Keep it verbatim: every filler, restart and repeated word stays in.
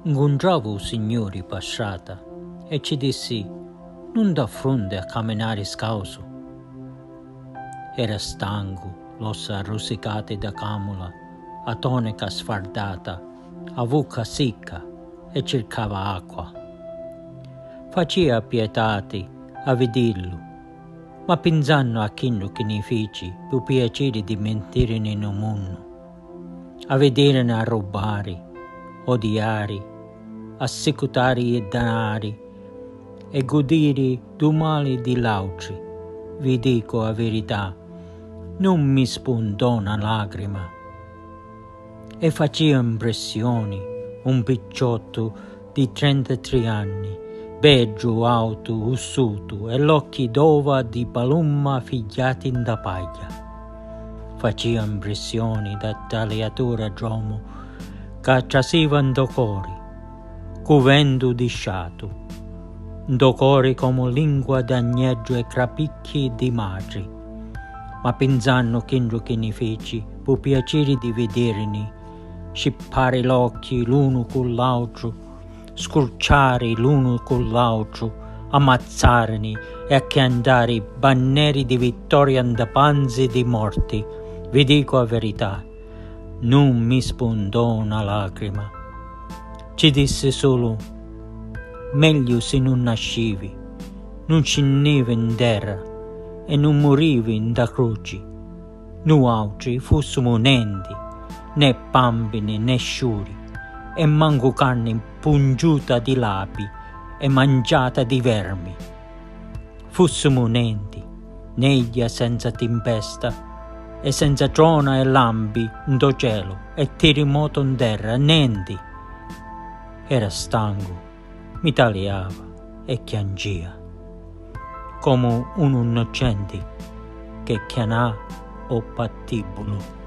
Incontravo signori per strada e ci dissi: non da fronte a camminare scalzo. Era stanco, l'ossa rosicate da camola, a tonica sfardata, a bocca secca e cercava acqua. Faceva pietate a vederlo, ma pensando a quello che ne feci per piacere di mentire nel mondo, a vedere a rubare, odiare, assecutare i danari e godere do male di altri, vi dico la verità, non mi spuntò una lacrima. E faceva impressione un picciotto di trentatré anni, bello, alto, ussuto e l'occhi d'ova di palumma figliati in da paglia. Faceva impressione da tagliatore d'uomo che traseva in do cori, covendo di sciato, do cori come lingua d'agnello e crapicchi di madre, ma pensando che che ne feci, per piacere di vederni, scippare l'occhi l'uno con l'altro, scurciare l'uno con l'altro, ammazzarni e acchiantare banneri di vittoria da panze di morte, vi dico la verità, non mi spuntò una lacrima. Ci disse solo: meglio se non nascevi, non scendevi in terra e non morivi in da croci. Noi altri fossimo nenti, né pampini né sciuri, e manco carne pungiuta di lapi e mangiata di vermi. Fossimo nenti, neglia senza tempesta e senza trona e lampi in do cielo e terremoto in terra, nenti. Era stanco, mi tagliava e piangeva, come un innocente che chiamà o patibolo.